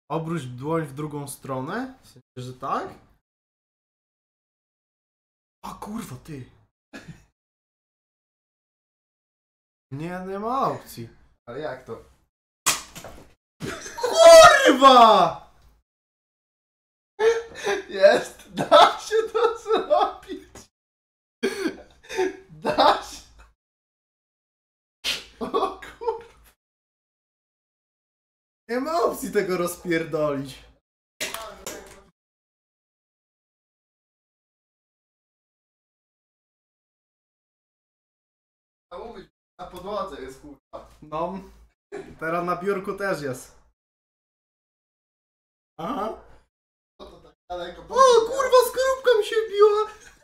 Obróć dłoń w drugą stronę? W sensie, że tak? A kurwa, ty. Nie ma opcji. Ale jak to? Kurwa! Jest! Da się to zrobić! Da się! O kurwa! Nie ma opcji tego rozpierdolić. A mówić, na podłodze jest kurwa. No. Teraz na biurku też jest. Aha. No to tak daleko. O kurwa, skorupka mi się biła!